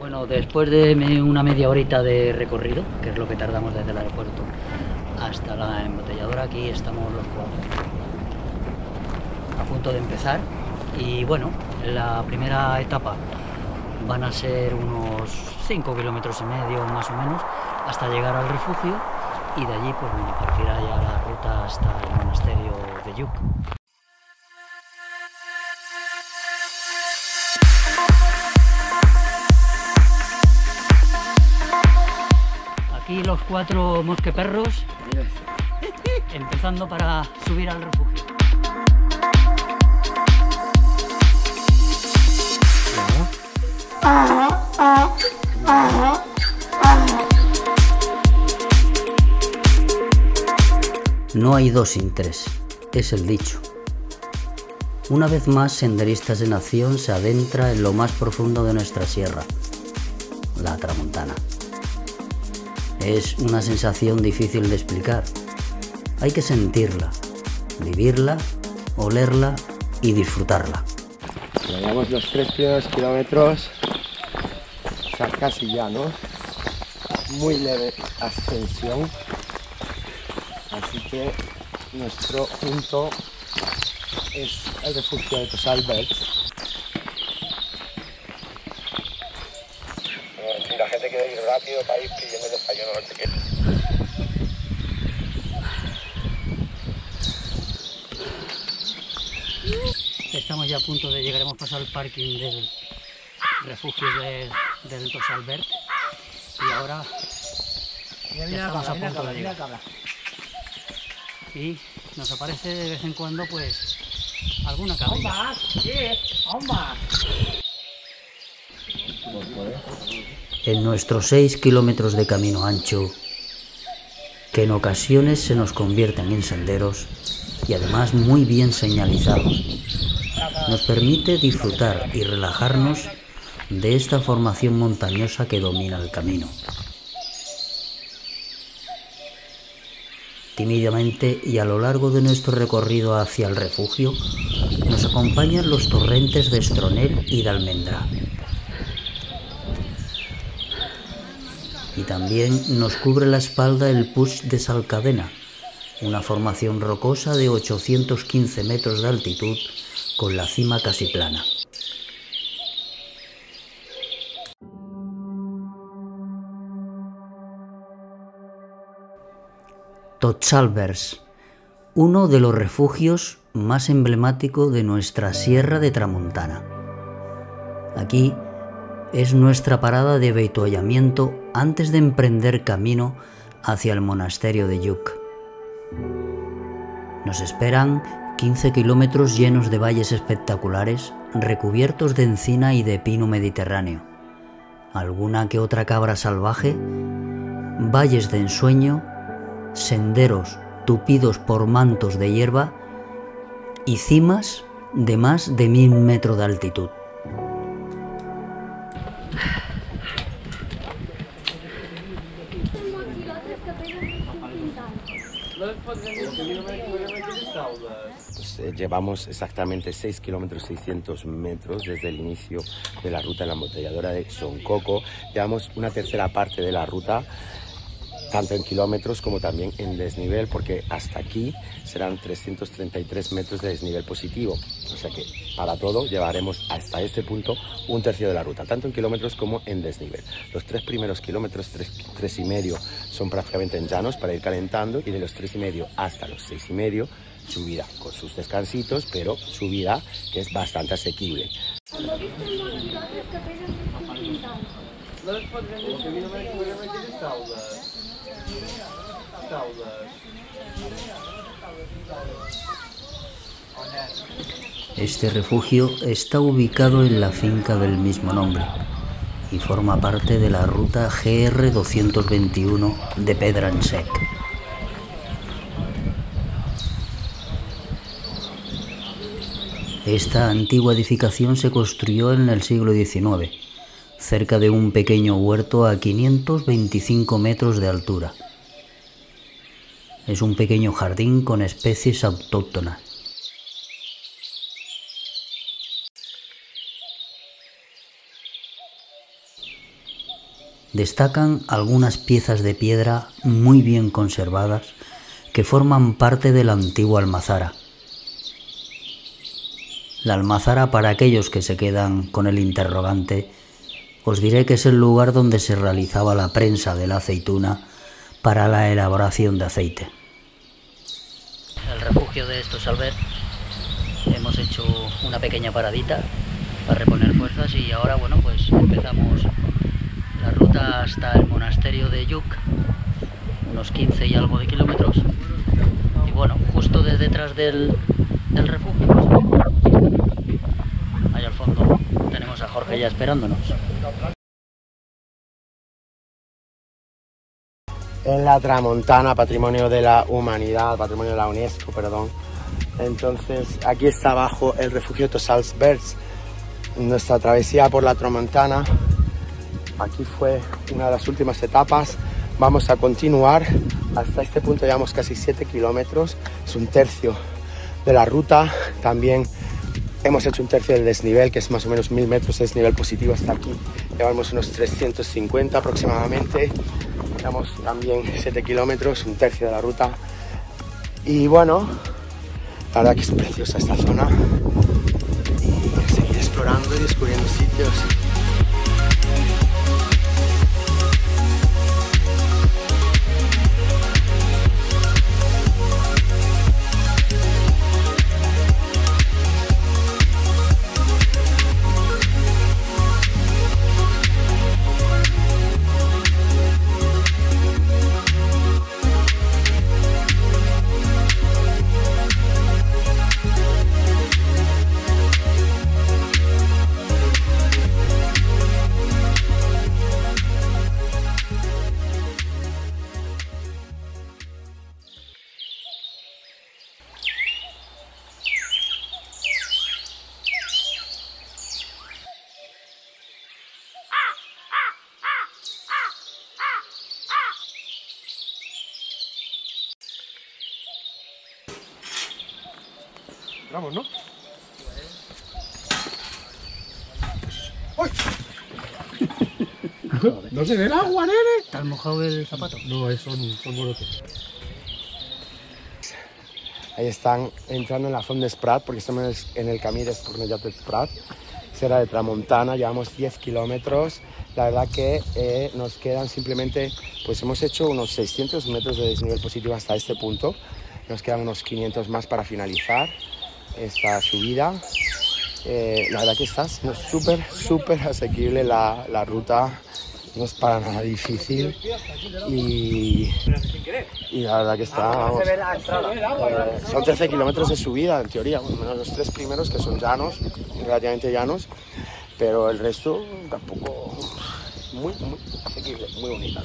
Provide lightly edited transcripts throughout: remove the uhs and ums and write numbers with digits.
Bueno, después de una media horita de recorrido, que es lo que tardamos desde el aeropuerto hasta la embotelladora, aquí estamos los cuatro a punto de empezar. Y bueno, la primera etapa van a ser unos 5,5 kilómetros más o menos hasta llegar al refugio, y de allí pues bueno, partirá ya la ruta hasta el monasterio de Lluc. Aquí los 4 mosqueperros empezando para subir al refugio. No hay dos sin tres, es el dicho. Una vez más, Senderistas de Nación se adentra en lo más profundo de nuestra sierra, la Tramontana. Es una sensación difícil de explicar. Hay que sentirla, vivirla, olerla y disfrutarla. Llevamos los 3 primeros kilómetros, o sea, casi ya, ¿no? Muy leve ascensión, así que nuestro punto es el refugio de Tos Alberts. Si la gente quiere ir rápido para ir pidiendo el desayuno, no sé qué. Estamos ya a punto de llegar, hemos pasado el parking del refugio del Tos Alberts y ahora ya estamos a punto de llegar. Y nos aparece de vez en cuando pues alguna cabra. En nuestros 6 kilómetros de camino ancho, que en ocasiones se nos convierten en senderos y además muy bien señalizados, nos permite disfrutar y relajarnos de esta formación montañosa que domina el camino. Tímidamente y a lo largo de nuestro recorrido hacia el refugio nos acompañan los torrentes de Estronel y de Almendra. Y también nos cubre la espalda el Puig de Salcadena, una formación rocosa de 815 metros de altitud con la cima casi plana. Tos Alberts, uno de los refugios más emblemáticos de nuestra sierra de Tramontana. Aquí es nuestra parada de avituallamiento antes de emprender camino hacia el monasterio de Lluc. Nos esperan 15 kilómetros llenos de valles espectaculares, recubiertos de encina y de pino mediterráneo, alguna que otra cabra salvaje, valles de ensueño, senderos tupidos por mantos de hierba y cimas de más de 1000 metros de altitud. Pues, llevamos exactamente 6 kilómetros 600 metros desde el inicio de la ruta en la embotelladora de Son Coco. Llevamos una tercera parte de la ruta, tanto en kilómetros como también en desnivel, porque hasta aquí serán 333 metros de desnivel positivo. O sea que para todo llevaremos hasta este punto un tercio de la ruta, tanto en kilómetros como en desnivel. Los 3 primeros kilómetros, 3,5, son prácticamente en llanos para ir calentando, y de los 3,5 hasta los 6,5, subida con sus descansitos, pero subida que es bastante asequible. Este refugio está ubicado en la finca del mismo nombre y forma parte de la ruta GR 221 de Pedransec. Esta antigua edificación se construyó en el siglo XIX, cerca de un pequeño huerto a 525 metros de altura. Es un pequeño jardín con especies autóctonas. destacan algunas piezas de piedra muy bien conservadas que forman parte de la antigua almazara. La almazara, para aquellos que se quedan con el interrogante, os diré que es el lugar donde se realizaba la prensa de la aceituna para la elaboración de aceite. El refugio de Estossalbert, hemos hecho una pequeña paradita para reponer fuerzas y ahora, bueno, pues empezamos la ruta hasta el monasterio de Lluc, unos 15 y algo de kilómetros. Y bueno, justo desde detrás del refugio, pues, ahí al fondo tenemos a Jorge ya esperándonos. En la Tramontana, Patrimonio de la Humanidad, Patrimonio de la UNESCO, perdón. Entonces, aquí está abajo el refugio de Estossalbert. Nuestra travesía por la Tramontana, aquí fue una de las últimas etapas. Vamos a continuar, hasta este punto llevamos casi 7 kilómetros, es un tercio de la ruta. También hemos hecho un tercio del desnivel, que es más o menos 1000 metros de desnivel positivo hasta aquí. Llevamos unos 350 aproximadamente. Llevamos también 7 kilómetros, un tercio de la ruta. Y bueno, la verdad que es preciosa esta zona. Y seguir explorando y descubriendo sitios. Vamos, ¿no? ¡Uy! ¿No se ve el agua, nene? ¿Te has mojado el zapato? No, son morotos. Ahí están entrando en la Font des Prats, porque estamos en el camí de Cornellà des Prats, Serra de Tramontana. Llevamos 10 kilómetros. La verdad que nos quedan simplemente, pues hemos hecho unos 600 metros de desnivel positivo hasta este punto. Nos quedan unos 500 más para finalizar esta subida. La verdad que está súper asequible la ruta, no es para nada difícil y la verdad que está, vamos, son 13 kilómetros de subida en teoría, menos los 3 primeros que son llanos, relativamente llanos, pero el resto tampoco, muy asequible, muy bonita.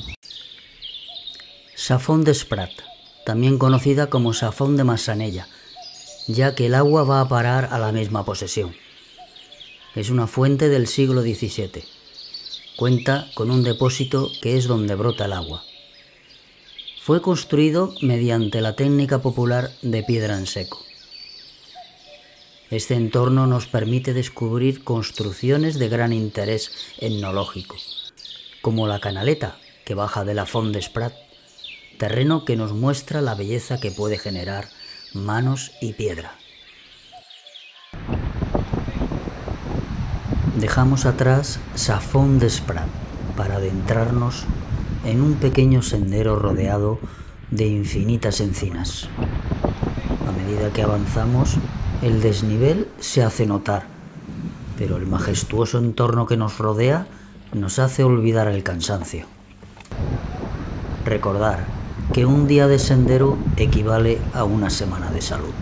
Sa Font des Prats, también conocida como Sa Font de Massanella, ya que el agua va a parar a la misma posesión. Es una fuente del siglo XVII. Cuenta con un depósito que es donde brota el agua. Fue construido mediante la técnica popular de piedra en seco. Este entorno nos permite descubrir construcciones de gran interés etnológico, como la canaleta que baja de la Font des Prats, terreno que nos muestra la belleza que puede generar manos y piedra. Dejamos atrás Sa Font des Prats para adentrarnos en un pequeño sendero rodeado de infinitas encinas. A medida que avanzamos, el desnivel se hace notar, pero el majestuoso entorno que nos rodea nos hace olvidar el cansancio. Recordar que un día de sendero equivale a una semana de salud.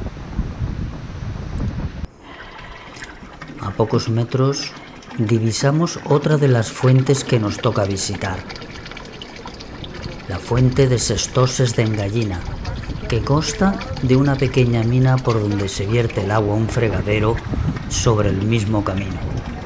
A pocos metros divisamos otra de las fuentes que nos toca visitar. La fuente de ses Tosses d'en Gallina, que consta de una pequeña mina por donde se vierte el agua a un fregadero sobre el mismo camino.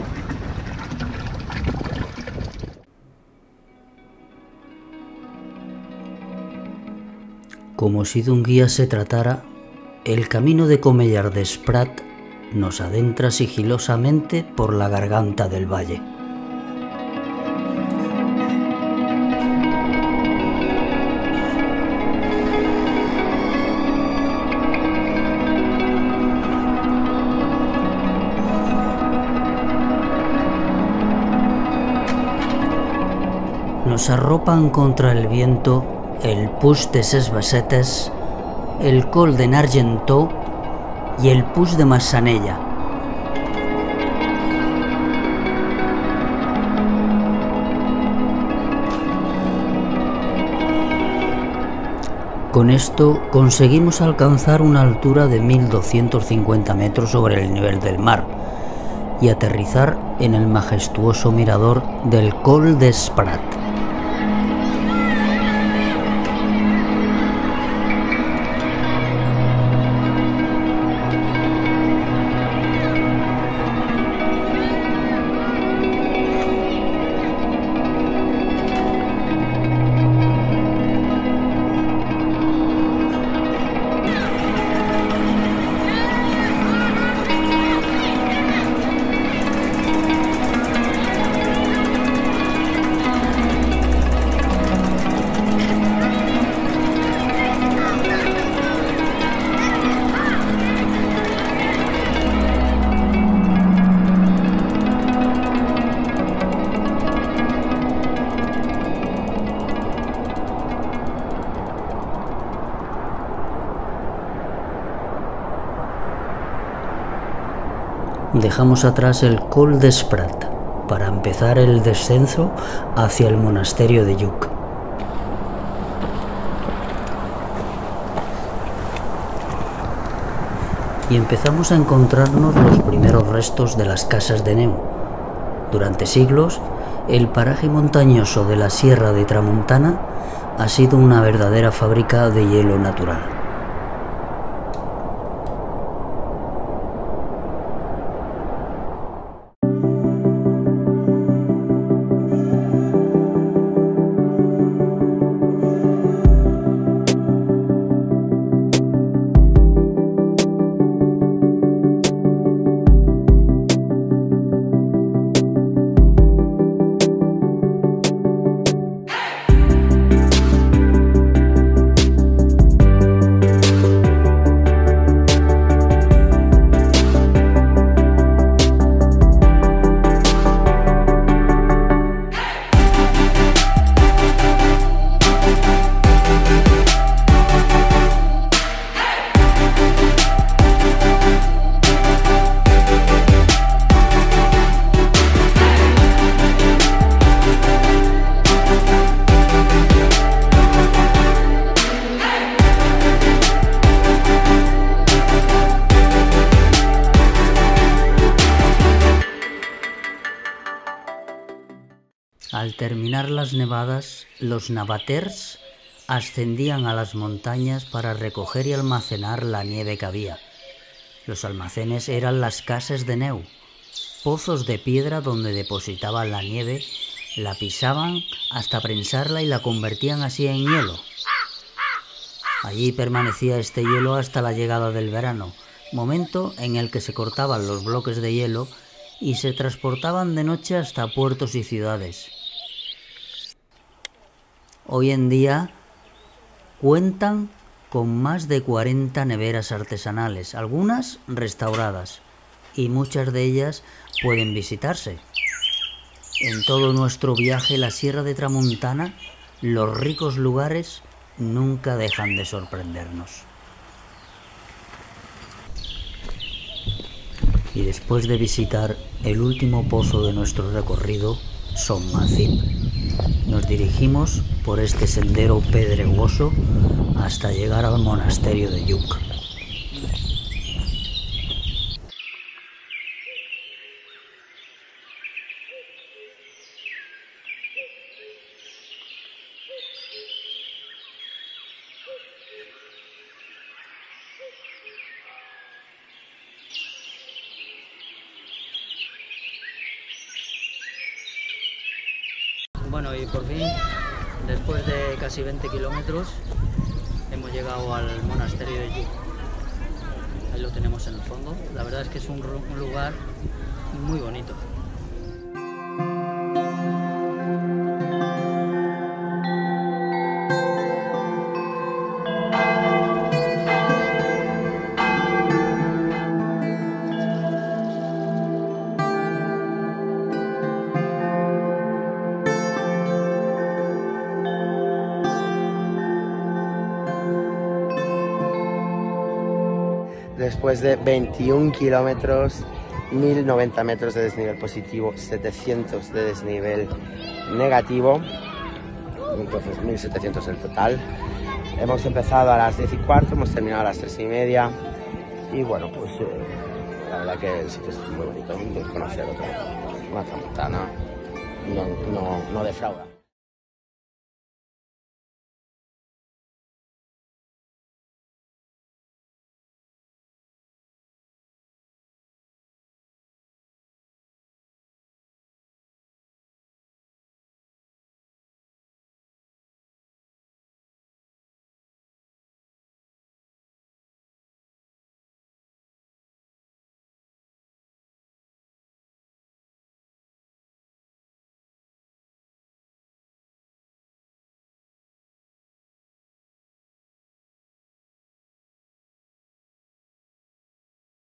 Como si de un guía se tratara, el camino de Cornellà des Prats nos adentra sigilosamente por la garganta del valle. nos arropan contra el viento el Puig de ses Bassetes, el Col de Nargentó y el Puig de Massanella. Con esto conseguimos alcanzar una altura de 1250 metros sobre el nivel del mar y aterrizar en el majestuoso mirador del Col d'Esprat. Dejamos atrás el Col d'Esprat para empezar el descenso hacia el monasterio de Lluc. Y empezamos a encontrarnos los primeros restos de las casas de neu. Durante siglos, el paraje montañoso de la Sierra de Tramuntana ha sido una verdadera fábrica de hielo natural. Al terminar las nevadas, los navaters ascendían a las montañas para recoger y almacenar la nieve que había. Los almacenes eran las cases de neu, pozos de piedra donde depositaban la nieve, la pisaban hasta prensarla y la convertían así en hielo. Allí permanecía este hielo hasta la llegada del verano, momento en el que se cortaban los bloques de hielo y se transportaban de noche hasta puertos y ciudades. Hoy en día cuentan con más de 40 neveras artesanales, algunas restauradas, y muchas de ellas pueden visitarse. En todo nuestro viaje a la Sierra de Tramuntana, los ricos lugares nunca dejan de sorprendernos. Y después de visitar el último pozo de nuestro recorrido, Son Macip, nos dirigimos por este sendero pedregoso hasta llegar al monasterio de Lluc. Bueno, y por fin, después de casi 20 kilómetros, hemos llegado al monasterio de Lluc. Ahí lo tenemos en el fondo. La verdad es que es un lugar muy bonito. después de 21 kilómetros, 1090 metros de desnivel positivo, 700 de desnivel negativo, entonces 1700 en total. Hemos empezado a las 10:15, hemos terminado a las 3:30 y bueno, pues la verdad que el sitio es muy bonito, conocer otra tramontana no defrauda.